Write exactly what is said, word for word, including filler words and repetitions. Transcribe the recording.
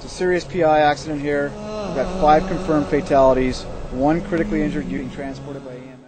It's a serious P I accident here. We've got five confirmed fatalities, one critically injured being transported by E M S.